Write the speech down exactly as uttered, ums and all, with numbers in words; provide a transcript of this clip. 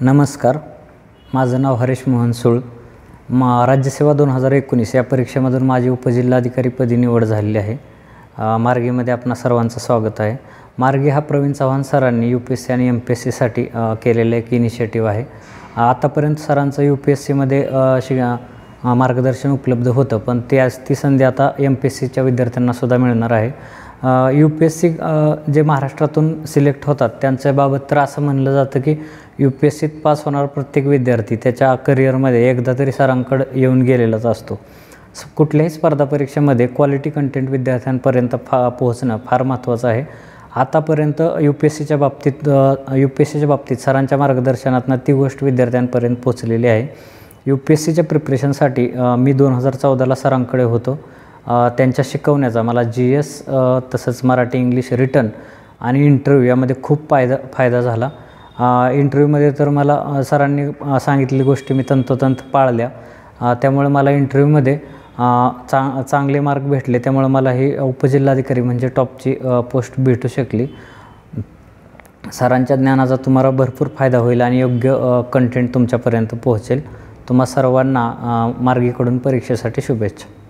नमस्कार, माझं नाव हरीश मोहन सूळ. मा राज्यसेवा दोन हजार एकोणीस या परीक्षेमधून माझी उपजिल्हाधिकारीपदी निवड झालेली आहे. मार्गीमध्ये आपणा सर्वांचं स्वागत आहे. मार्गी हा प्रवीण चव्हाण सरांनी यू पी एस सी आणि एम पी एस सीसाठी केलेलं एक इनिशिएटिव्ह आहे. आतापर्यंत सरांचं यू पी एस सीमध्ये शि मार्गदर्शन उपलब्ध होतं, पण ते आज ती संधी आता एम पी एस सीच्या विद्यार्थ्यांनासुद्धा मिळणार आहे. यू पी एस सी जे महाराष्ट्रातून सिलेक्ट होतात त्यांच्याबाबत तर असं म्हणलं जातं की यू पी एस सीत पास होणारा प्रत्येक विद्यार्थी त्याच्या करिअरमध्ये एकदा तरी सरांकडे येऊन गेलेलाच असतो. कुठल्याही स्पर्धा परीक्षेमध्ये क्वालिटी कंटेंट विद्यार्थ्यांपर्यंत फा पोहोचणं फार महत्त्वाचं आहे. आतापर्यंत यू पी एस सीच्या बाबतीत यू पी एस सीच्या बाबतीत सरांच्या मार्गदर्शनातून ती गोष्ट विद्यार्थ्यांपर्यंत पोचलेली आहे. यू पी एस सीच्या प्रिपरेशनसाठी मी दोन हजार चौदाला सरांकडे होतो. त्यांच्या शिकवण्याचा मला जी एस तसंच मराठी इंग्लिश रिटन आणि इंटरव्ह्यू यामध्ये खूप फायदा फायदा झाला. इंटरव्ह्यूमध्ये तर मला सरांनी सांगितलेली गोष्टी मी तंतोतंत पाळल्या. त्यामुळे मला इंटरव्ह्यूमध्ये चा चांगले मार्क भेटले. त्यामुळे मला ही उपजिल्हाधिकारी म्हणजे टॉपची पोस्ट भेटू शकली. सरांच्या ज्ञानाचा तुम्हाला भरपूर फायदा होईल आणि योग्य कंटेंट तुमच्यापर्यंत पोहोचेल. तुम्हा सर्वांना मार्गीकडून परीक्षेसाठी शुभेच्छा.